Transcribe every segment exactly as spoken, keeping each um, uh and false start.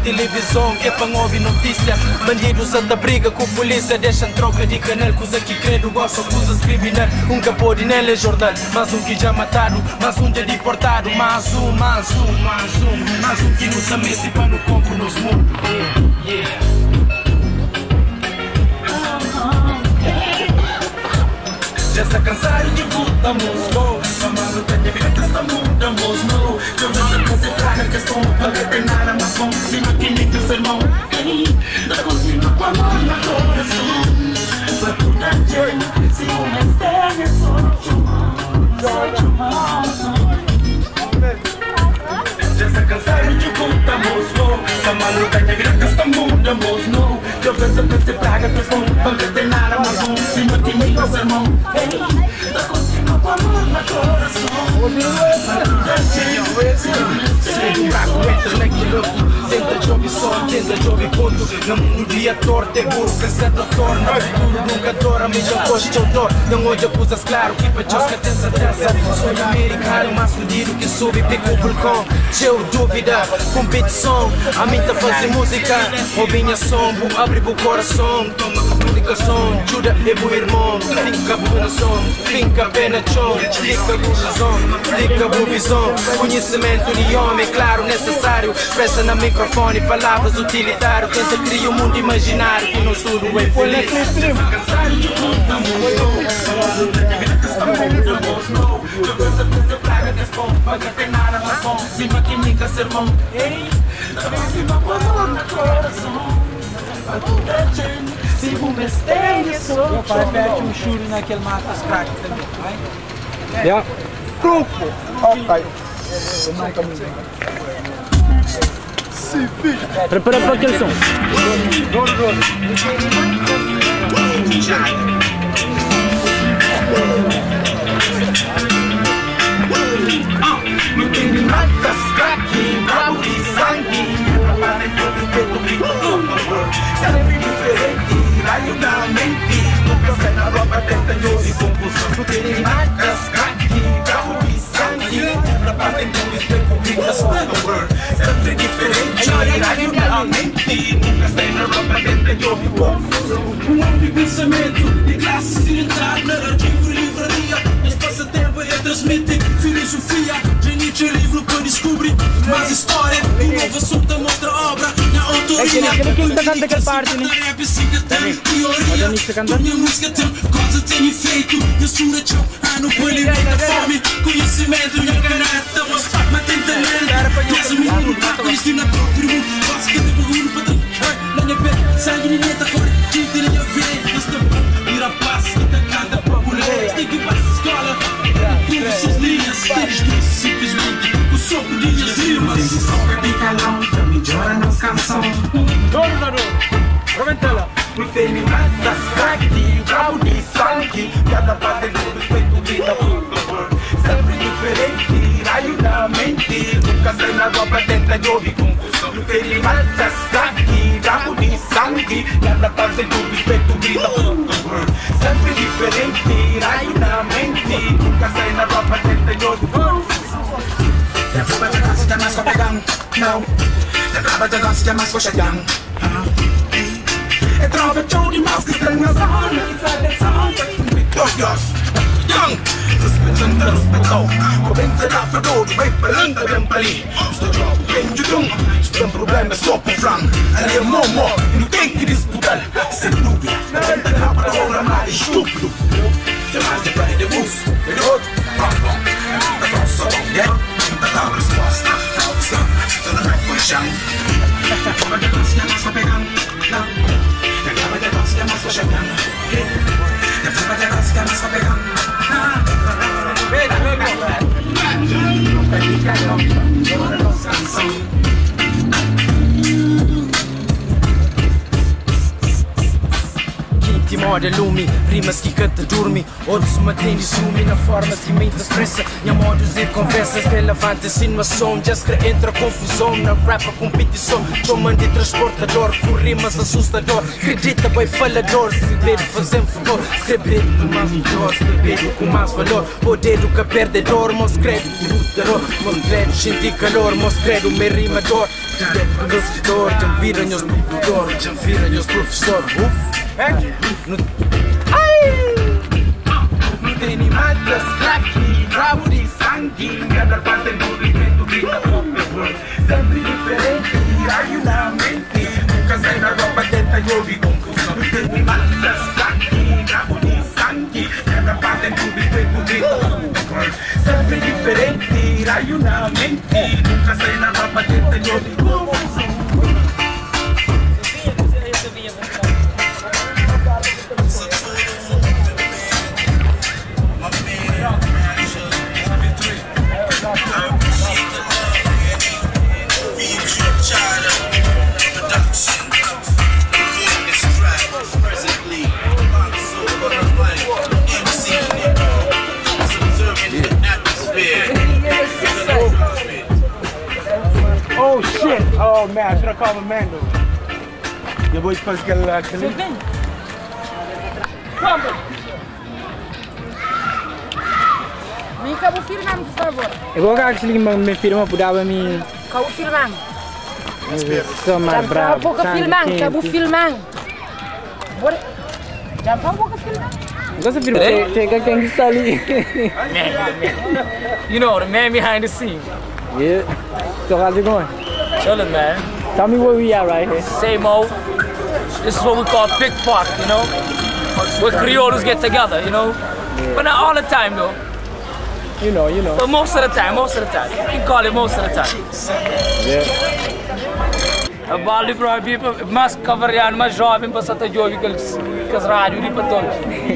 televisão que é pra ouvir notícia. Bandidos anda briga com polícia, deixam troca de canal. Coisa que credo, gosta coisas criminais. Um capô de nele é jornal, mais um que já matado, mais um já deportado, mais um, mais um, mais um, mais um que nos amesse para no corpo nos mundo. Yeah, yeah. Já está cansado de puta música, chamando que te vira que está muda música. Eu já sei que se traga que estou para que tem nada mais bom. Se não tem nem teu sermão, da cozinha com amor no coração. Foi por da gente, se o mistério é só já está cansado de puta música, chamando que te vira que está muda música. Eu já sei que se traga que estou para que tem nada mais bom. Se não tem nem teu sermão, da cozinha com amor no coração. Entra naquilo, tenta jogar som, tenta jogar ponto. Não mundo dia torto, é burro, cansado torna. Futuro nunca dora, mas eu gosto de dor. Não hoje acusas claro, que para Deus que tem certeza. Sou americano, mais fudido que soube, pico o vulcão. Cheio dúvida, competição. A mim tá fazer música, ouvinha som, abre o coração. Toma comunicação, ajuda é bom irmão. Fica boa som, fica pena chão. Fica boa visão, fica boa visão. Conhecimento de homem, claro, necessário. Expressa na microfone, palavras utilitárias. Tenta criar um mundo imaginário que não tudo é feliz. Cansado de puta música, paga tem nada mais bom, cima que nunca sermão. Ei, cima com amor no coração. A toda gente, se o mistério é só. Eu parece que um churo naquele mato crack também, vai? Ja. Grupo. Ok. Prepara para aquele som. Não tem matas, crack, bravo e sangue. Sempre diferente, raio na mente. Nunca sai na roupa, tenta de ouro e confusão. Não tem matas, crack, bravo e sangue. Na paz tem um respeito comigo, sempre diferente, raio na mente. Nunca sai na roupa, tenta de ouro e confusão. Um homem de pensamento, de classe ocidental, narrativo, livraria. Esse passatempo é transmitir filosofia. Nietzsche livro para descobrir mais história. Inovação da mostra obra na autoria. É que ele está cantando aquela parte, né? Olha nisso cantando. Minha música tem coisa tem efeito. Eu sou na chão, ah não põe ninguém na fome. Conhecimento, minha caneta, mas mas tem talento. Mas o mundo tá com isso na próprio mundo. Quase que devo ir para tu. Na minha pele, sangue ninguém tá cor. Tinta na minha veia. Estou vira paz, que canta para mulher. Tem que ir para a escola. Tudo essas linhas, tens simplesmente o sopro de minhas rimas. Tem soca de calão, pra melhora nas canções. Dono da dono. Roventela. Não tem matas, crack, bravo de sangue. Cada parte do respeito grita por sempre diferente, raio na mente. Nunca sai na roupa, tenta de ouvir confusão. Não tem matas, crack, bravo de sangue. Cada parte do respeito grita por sempre diferente, raio na mente. Nunca sai na roupa, tenta de ouvir confusão. Já foi pra pegar, se mais pra pegar, não. Já foi pra pegar, se mais pra chegar. É droga, show demais que está na zona. Glorious, young, respeitando a respeitou. Comenta da fedor, vai palanda bem pali. Estou jogo, bem de dum. Se tem problema é só por flan. Ali é momo, não tem que disputar. Sem dúvida, comenta da palavra mais estúpido. Jamais de praia de bus, de outro, bom, da falsa bom, yeah. Da tal resposta, falsa, da não é paixão. Da forma de dança, não só pegando, não. Da forma de dança, não só chegando. Da forma de dança, não só pegando. Vem, vem, vem. Nunca diga não, agora não canção. Memória lume, rimas que canta dorme. Outros mantém ciúme na forma que mente expressa. Minha modos e conversas relevante insinuação. Já escreve entra confusão na rap a competição. Chama de transportador com rimas assustador. Acredita bem falador, se beber fazendo favor. Escrever com mais valor, escrever com mais valor. Poder do que perdedor, mos credo lutador. Mos credo sentir calor, mos credo meu rimador. Dentro do setor, já viram os produtores, já viram os professores. Uf, não tem nem matas, crack, rabo de sangue. Cada parte do movimento grita pop. Sempre diferente, raio na mente. Nunca sai na roupa, tenta e ouve conclusão. Não tem nem matas, crack, rabo de sangue. Cada parte do movimento grita pop. Sempre diferente, raio na mente. Nunca sai na roupa, tenta e ouve conclusão. Oh shit! Oh man, I should have called Amanda. Your boy supposed to get a lot of clean. Mi kamu filmam, por favor. Eu vou actually me filma por dar me. Kamu filmam. Sou mais bravo. Kamu filmam, kamu filmam. Boleh. Jangan kau buka filmam. Você virou, chega quem está ali. You know, the man behind the scene. Yeah. So how's it going? Chillin', man. Tell me where we are right here. Same old. This is what we call Pick Park, you know? Where Criollos get together, you know? Yeah. But not all the time, though. You know, you know. But most of the time, most of the time. You can call it most of the time. Yeah. A bali para people, mas cover yan, mas jovem para sata jovem que que as rádio ali para todos.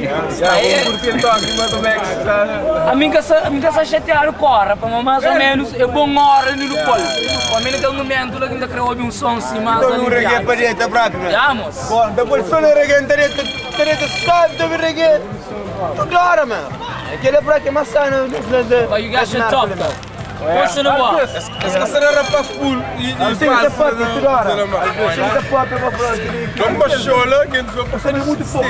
A mim que a mim que essa chatear o corra, para mais ou menos é bom hora no polo. A mim naquele momento lá que ainda criou um som assim, mas ali. Não reggae para dentro, bravo. Vamos. Bom, depois só não reggae dentro, dentro sabe do reggae. Tô claro, mano. Aquele para que massa no no. But you guys should talk though. Once in a while. Est-ce que ça n'aura pas full? Il passe. C'est pas de toi. C'est pas de moi. Comme ma show là, qui nous a passé muito pouco.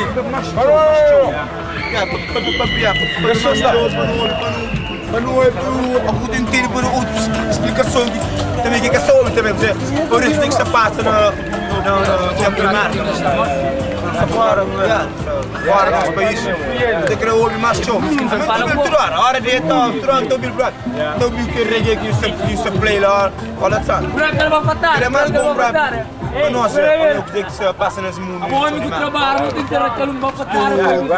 Ja, para para para. Para só para não é para o inteiro para outra explicação também que é só também dizer. Por isso tem que se passa na na na primária. Agora, agora nos países, tem que ouvir mais show. A hora de estar durante o bil prato, o bil que reggae que você você play lá, olha só. Branca vai fatar. É mais bom para nós, eu sei que se passa nesse mundo. O amigo trabalha, não tem que ter aquele não vai fatar.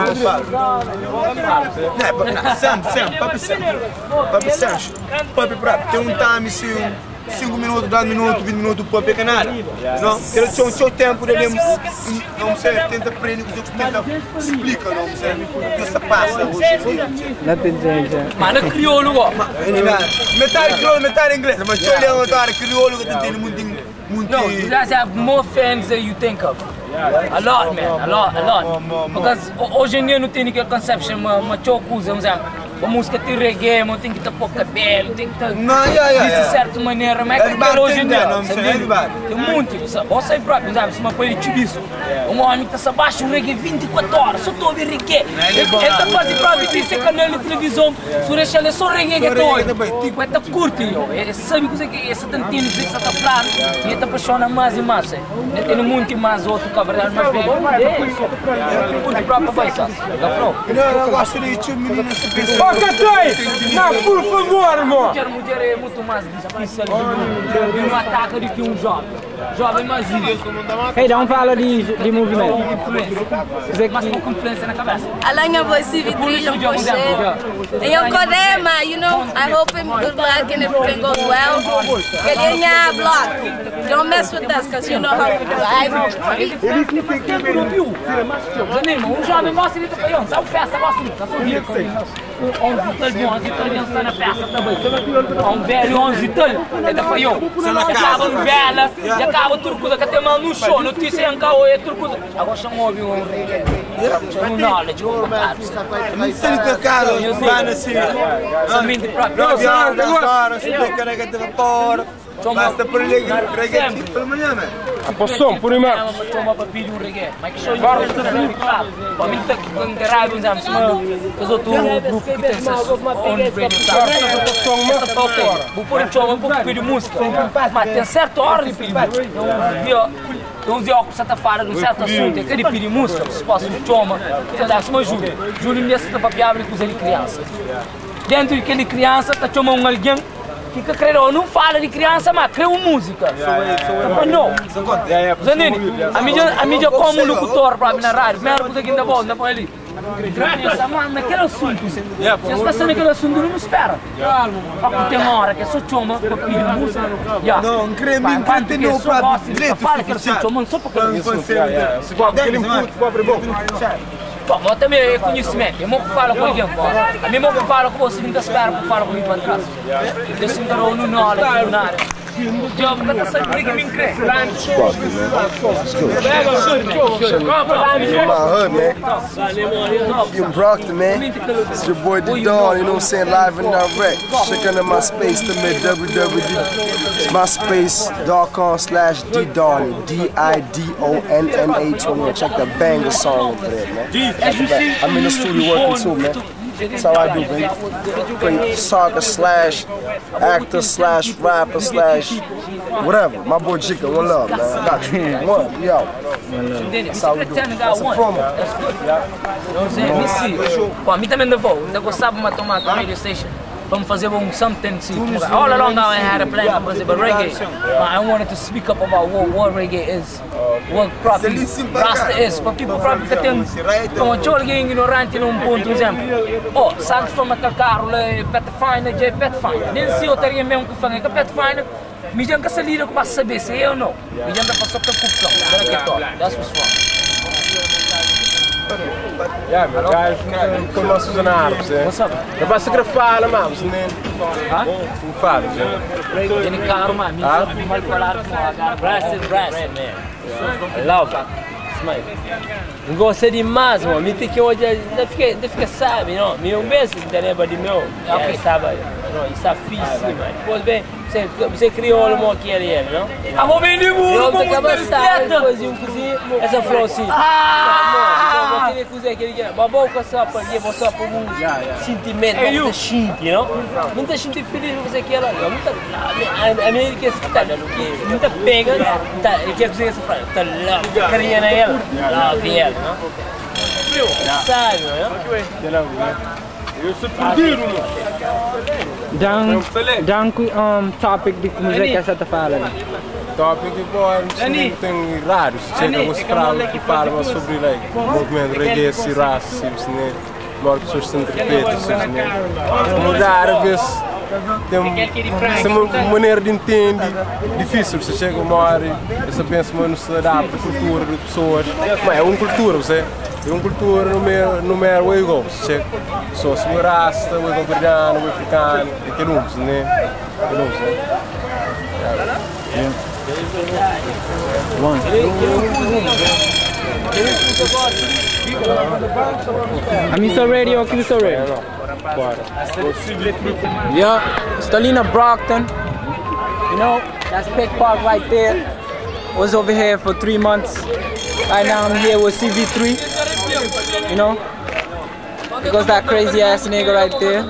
Não, sempre, sempre, papi sempre, papi sempre, papi prato. Tem um time assim. cinco minutos, dez minutos, vinte minutos para pegar nada. Não? Ele tinha o seu tempo, ele não sei, tenta aprender, os outros tentam explicar, não sei, o que se passa hoje em dia. Não tem jeito. Mas não crioulo, ó. Metade crioulo, metade inglês, mas se eu levo agora crioulo, que tem muito, muito... No, you guys have more fans than you think of. A lot, man, a lot, a lot. Because hoje em dia não tem aquela concepção, uma chocusa, vamos dizer. A música tem reggae, mas tem que tapar o cabelo, tem que estar de certa maneira, mas é que hoje em dia, tem muito, sabe? Você próprio, sabe? Se uma coisa de isso, um homem que está abaixo do reggae vinte e quatro horas, só estou a ouvir reggae. Ele está quase próprio desse canal de televisão, se deixa ele só reggae que está hoje. Tipo, ele está curto, ele sabe que é esse tantinho que está falando, e ele está apaixonado mais e mais. Ele tem muito mais outro que a verdade mais velho. Ele próprio vai, sabe? Não, eu gosto de tio menino super. Ó, Catoi! Não, por favor, irmão! Mulher, mulher é muito mais difícil de um ataque do que um jovem. Jovem mais isso. Ei, dá um fala de, de movimento. Mas com influência na cabeça. Alanya voice vitrilho poche. E eu Kodema, you know, I hope him good luck and everything goes well. Ele é block. Don't mess with us because you know how we do. Ele fica viu. Zanimo, um jovem mostra ele tá falando, sabe festa mostra ele, tá sorrindo. onze tal, onze tal, ele está na festa também. Um velho onze tal, ele tá falando. Acaba um velho, já acaba turcuda que tem mal no show, notícia em carro é turcuda. Agora chamou o um chama um knowledge, um bocado. Muito delicado, vai assim. Somente próprio. Não, agora, se tem que carregar de vapor. Basta por reggae, reggae pela manhã, né? A poção, por imã. Chama para pedir um reggae. Mas que show de claro. Para mim está com garagem, já me chama. Que os outros grupos que tem essas on radio tá. Essa ok. Vou pôr um chama para pedir música. Mas tem certa hora de pedir música. Então os dias que você fala de um certo assunto, é que ele pedir música, você pode um chama. Você dá uma ajuda. Júlio me está para piar com ele criança. Dentro daquele criança está chamando alguém que creio não fala de criança, mas criou música. Não. Zanini, a mídia, a mídia como locutor para mim na rádio, primeiro porque ainda bom, ainda põe ali. Criança, mas naquele assunto, se as pessoas naquele assunto não me espera. Porque tem uma hora que é só chama para pedir música. Não, não creio em quem não para direito. Fala que é só chama, só porque ele se pode aquele input, pobre bom. Bom, eu também é conhecimento, eu não falo com alguém, a mim não falo com você, não espero que falo comigo para trás. Eu sinto no no no na área. Eu vou estar sempre que me crê. You Brockton, man. It's your boy D Dawn, you know what I'm saying, live and direct. Check out my space to me, w w w It's myspace.com slash D Dawn, D I D O N N A twenty-one. Check that banger song over there, man. I'm in the studio working too, man. That's how I do, baby. Play soccer slash actor slash rapper slash whatever. My boy Jika, one love, man. I got you. One, yo. That's how we do. That's a promo. Não sei, me see. Pô, a mim também não vou. Eu gostava de tomar a radio station. Vamos fazer um something assim. All along I had a plan to fazer reggae. I wanted to speak up about what, what reggae is. What properly Rasta is. Para people probably que tem como eu alguém ignorante num ponto, por exemplo. Oh, sabe que foi uma carro lá, Pathfinder, J Pathfinder. Nem se eu teria mesmo que fazer com Pathfinder. Me já que essa lira que passa saber se eu não. Me já que passou para confusão. That's what's wrong. Ja, maar guys, ik kom als een aardig, hè. What's up? Dat was ik er falen, man. Was nee. Huh? Hoe falen, hè? Je niet caro, man. Me mal falar com a brass is brass, man. Love. Smile. Não gosto demais, mano. Me tem que hoje, ainda fica, ainda fica sabe, não? Me um beijo de leva de meu. É, sabe, não? Isso é difícil, mano. Depois bem, você, você criou o mo que ele é, não? Ah, vou vender muito, eu vou muito bicicleta. Depois um cozinho, essa flor assim. Ah! Aquele cozinho, aquele que mas bom com só para vou só para um sentimento, muita gente, não? Muita gente feliz com você aqui, ela, muita, a minha que está, muita pega, tá, ele quer cozinhar essa frase, tá lá, carinha na ela. Lá, vier, não? Sabe, não? Eu sou perdido, mano. Dan, dan um, topic de música que você está falando. Topic de boa, não tem raros. Chega os fraudes que falam sobre o movimento reggae, se raça, se né, maior pessoas se interpretam, se né. Mudar às vezes tem uma maneira de entender difícil. Você chega uma hora e você pensa, mas não se adapta à cultura das pessoas. Mas é uma cultura, você. É uma cultura no meio, no meio o ego. Você chega, só se o rasta, o ego verdiano, o africano, aquele um, né? Aquele um, né? I'm Mister Radio, aqui Mister Radio. Yeah, Stalina Brockton. You know, that's Big Park right there. Was over here for three months. Right now I'm here with C V three. You know, because that crazy ass nigga right there.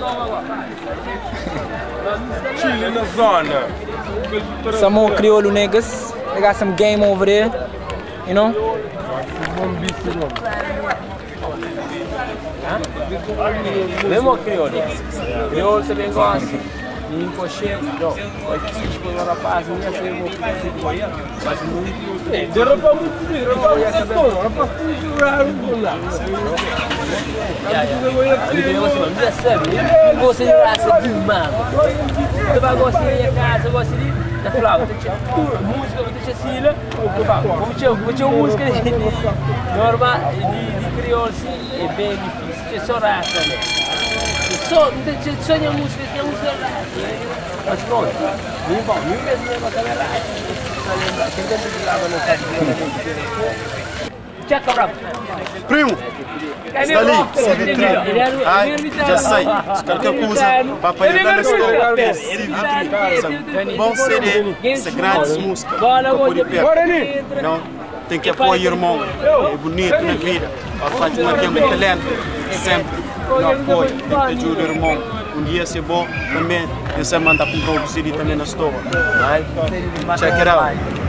Chilling the zone. Some more Creole niggas. They got some game over there. You know. Mesmo crioulo. Crioulo você vem gosta. E encoxendo, não. Vai ficar com o rapaz, não ia ser muito difícil. Mas muito. Derruba muito, derruba muito. Rapaz, jurar um lá. Ali vem você, não recebe. Você raça de mano. Você vai gostar de casa, gosta de da flauta, música, você tinha sila, como tinha, como tinha música normal de crioulo assim, é bem difícil, tinha só raça, né? Só, só tinha música, tinha música raça, mas pronto, nem bom, nem mesmo mesmo aquela raça, só lembrar, quem dentro de lá não sabe Check up. Primo, está ali, C V três. Ai, já sei. Se qualquer coisa, vai aparecer na história. C V três. Bom C D, essa grande música. Para poder perto. Não, tem que apoiar o irmão. É bonito na vida. A parte de alguém com talento. Sempre. Não apoio, tem que ajudar o irmão. Um dia se é bom também. Eu sei mandar comprar o C D também na store. Right? Check it out.